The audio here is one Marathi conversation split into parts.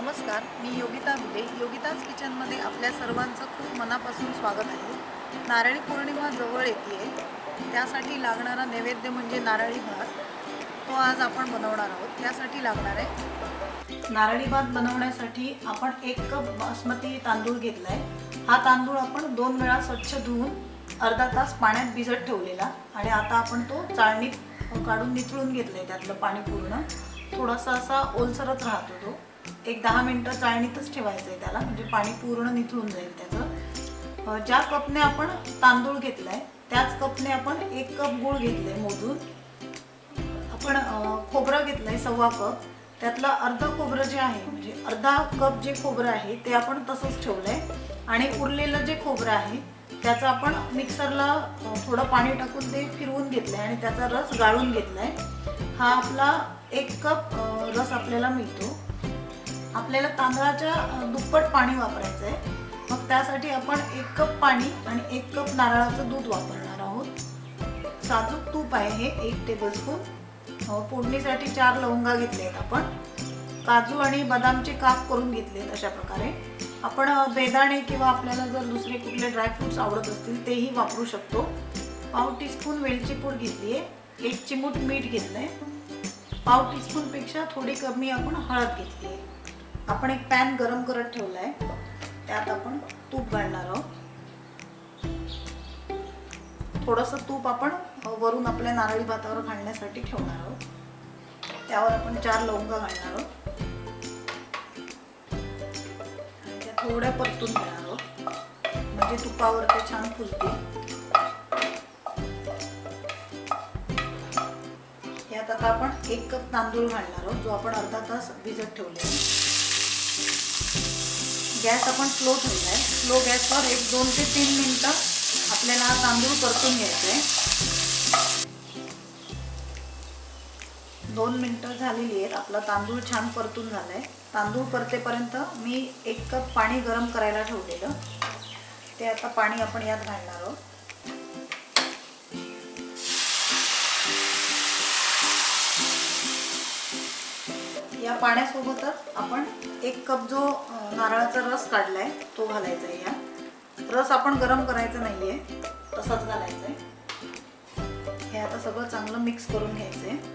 नमस्कार, मी योगिता भिले. योगिताज किचनमध्ये आपल्या सर्वांचं खूप मनापासून स्वागत आहे. नारळी पौर्णिमा जवळ येते आहे, त्यासाठी लागणारा नैवेद्य म्हणजे नारळी भात. तो आज आपण बनवणार आहोत. त्यासाठी लागणार आहे नारळी भात बनवण्यासाठी आपण 1 कप बासमती तांदूळ घेतला आहे. हा तांदूळ आपण 2 वेळा स्वच्छ धुवून अर्धा तास पाण्यात भिजत ठेवलेला आणि आता आपण तो चाळणीत काढून निथळून घेतला आहे. त्यातलं पाणी पूर्ण थोडासा असा ओलसरच राहतो. तो 10 मिनिटं चाळणीतच ठेवायचं आहे त्याला, म्हणजे पाणी पूर्ण निथळून जाईल त्याचं. ज्या कपने आपण तांदूळ घेतला आहे त्याच कपने आपण 1 कप गूळ घेतला आहे मोजून. आपण खोबरं घेतलं आहे 1.25 कप. त्यातलं अर्धं खोबरं जे आहे, म्हणजे अर्धा कप जे खोबरं आहे ते आपण तसंच ठेवलं आहे आणि उरलेलं जे खोबरं आहे त्याचं आपण मिक्सरला थोडं पाणी टाकून ते फिरवून घेतलं आहे आणि त्याचा रस गाळून घेतला आहे. हा आपला 1 कप रस आपल्याला मिळतो. आपल्याला तांदळाच्या दुप्पट पाणी वापरायचं आहे. मग त्यासाठी आपण 1 कप पाणी आणि 1 कप नारळाचं दूध वापरणार आहोत. साजूक तूप आहे हे 1 टेबलस्पून. फोडणीसाठी 4 लवंगा घेतले आहेत आपण. काजू आणि बदामचे काप करून घेतलेत. अशा प्रकारे आपण बेदाणे किंवा आपल्याला जर दुसरे कुठले ड्रायफ्रूट्स आवडत असतील तेही वापरू शकतो. पाव टीस्पून वेलची पूड घेतली आहे. 1 चिमूट मीठ घेतलं आहे. पाव टीस्पून पेक्षा थोडी कमी आपण हळद घेतली आहे. आपण एक पॅन गरम करत ठेवला आहे. त्यात आपण तूप घालणार आहोत. थोडंसं तूप आपण वरून आपल्या नारळी भातावर घालण्यासाठी ठेवणार आहोत. त्यावर आपण 4 लवंगा घालणार आहोत. त्या थोड्या परतून घेणार आहोत, म्हणजे तुपावर ते छान फुलतील. यात आता आपण 1 कप तांदूळ घालणार आहोत, जो आपण अर्धा तास भिजत ठेवले. गॅस आपण स्लो ठेवला आहे. स्लो गॅसवर 2 ते 3 मिनिटं आपल्याला हा तांदूळ परतून घ्यायचा आहे. 2 मिनिटं झालेली आहेत. आपला तांदूळ छान परतून झाला आहे. तांदूळ परतेपर्यंत मी 1 कप पाणी गरम करायला ठेवलेलं, ते आता पाणी आपण यात घालणार आहोत. या पाण्यासोबतच आपण 1 कप जो नारळाचा रस काढलाय तो घालायचा आहे. या रस आपण गरम करायचं नाहीये, तसाच घालायचा आहे. हे आता सगळं चांगलं मिक्स करून घ्यायचं आहे.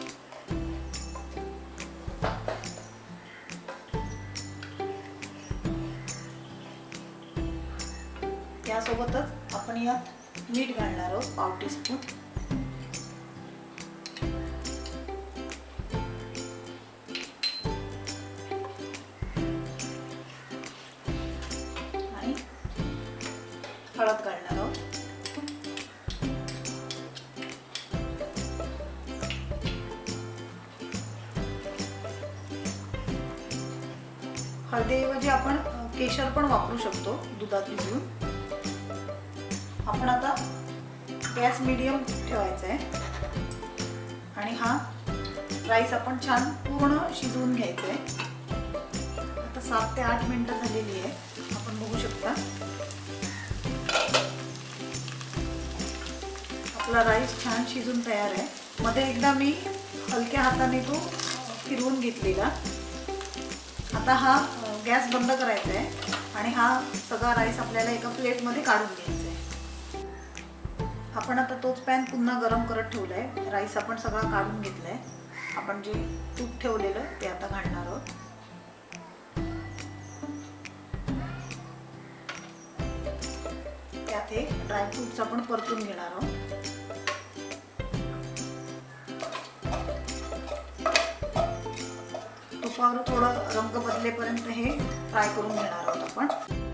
त्यासोबतच आपण यात मीठ घालणार आहोत, पाव टीस्पून. हळद घालणार आहोत. हळदीऐवजी आपण केशर पण वापरू शकतो दुधात भिजवून. आपण आता गॅस मीडियम ठेवायचा आहे आणि हा राईस आपण छान पूर्ण शिजवून घ्यायचा आहे. आता 7 ते 8 मिनिटं झालेली आहे, आपण बघू शकता. आपला राईस छान शिजून तयार आहे. मध्ये एकदा मी हलक्या हाताने तो फिरवून घेतलेला. आता हा गॅस बंद करायचा आहे आणि हा सगळा राईस आपल्याला एका प्लेटमध्ये काढून घ्यायचा आहे. आपण आता तोच पॅन पुन्हा गरम करत ठेवला आहे. राईस आपण सगळा काढून घेतला आहे. आपण जे तूप ठेवलेलं ते आता घालणार आहोत. त्यात हे ड्रायफ्रूट्स आपण परतून घेणार आहोत. तुपावर थोडं रंग बदलेपर्यंत हे फ्राय करून घेणार आहोत आपण.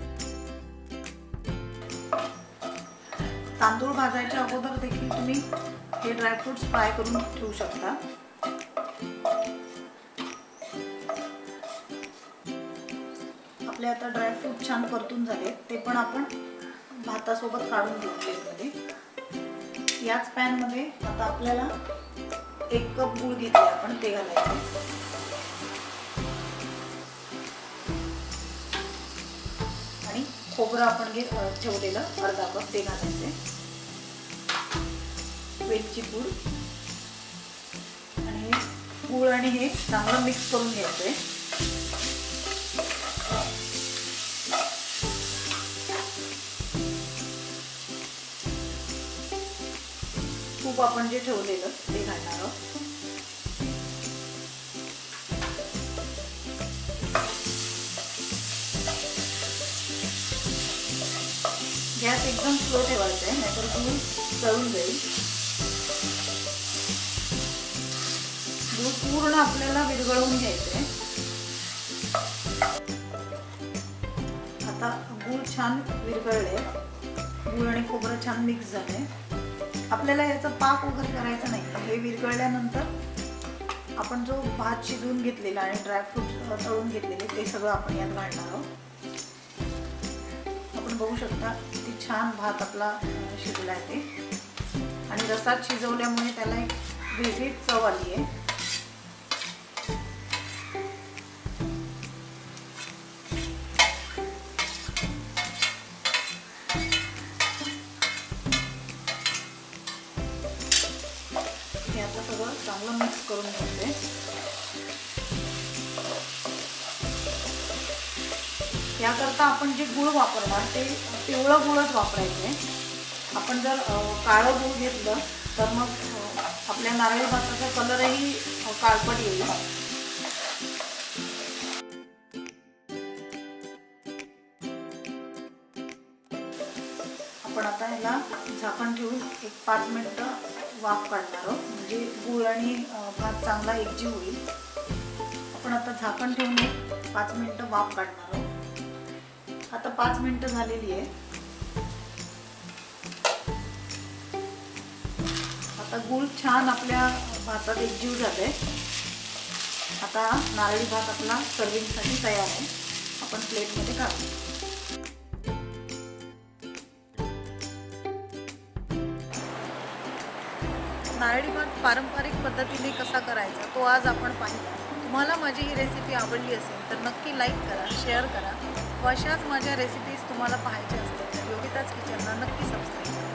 तांदूळ भाजायच्या अगोदर देखील तुम्ही हे ड्रायफ्रूट्स फ्राय करून ठेवू शकता. आपले आता ड्रायफ्रूट छान परतून झाले, ते पण आपण भातासोबत काढून घेऊ प्लेटमध्ये. याच पॅनमध्ये आता आपल्याला 1 कप गूळ घेतले आपण, ते घालायचं आणि खोबरं आपण ठेवलेलं अर्धा कप ते घालायचे. वेलची पूड आणि गूळ आणि हे चांगलं मिक्स करून घ्यायचं आहे. तूप आपण जे ठेवलेलं ते घालणार आहोत. गॅस एकदम स्लो ठेवायचा आहे, नाहीतर गूळ जळून जाईल. गूळ पूर्ण आपल्याला विरघळवून घ्यायचं आहे. आता गूळ छान विरघळले, गूळ आणि खोबरं छान मिक्स झाले. आपल्याला याचा पाक वगैरे करायचा नाही. हे विरघळल्यानंतर आपण जो भात शिजवून घेतलेला आणि ड्रायफ्रूट तळून घेतलेले ते सगळं आपण यात घालणार आहोत. आपण बघू शकता किती छान भात आपला शिजला आहे ते, आणि रसात शिजवल्यामुळे त्याला एक वेगळी चव आली आहे. हे आता सगळं चांगलं मिक्स करून घ्यायचं. याकरता आपण जे गूळ वापरणार ते पिवळं गूळच वापरायचं आहे. आपण जर काळं गूळ घेतलं तर मग आपल्या नारळी भाताचा कलरही काळपट येईल. आपण आता ह्याला झाकण ठेवून एक 5 मिनिटं वाफ काढणार आहोत, म्हणजे गूळ आणि भात चांगला एकजीव होईल. आपण आता झाकण ठेवून एक 5 मिनिटं वाफ काढणार आहोत. आता 5 मिनिटं झालेली आहे. आता गूळ छान आपल्या भातात एकजीव झाले. आता नारळी भात आपला सर्विंगसाठी तयार आहे. आपण प्लेटमध्ये काढू. नारळी भात पारंपरिक पद्धतीने कसा करायचा तो आज आपण पाहिला. तुम्हाला माझी ही रेसिपी आवडली असेल तर नक्की लाईक करा, शेअर करा. व अशाच माझ्या रेसिपीज तुम्हाला पाहायच्या असतील तर योगिताज किचनला नक्की सबस्क्राईब करा.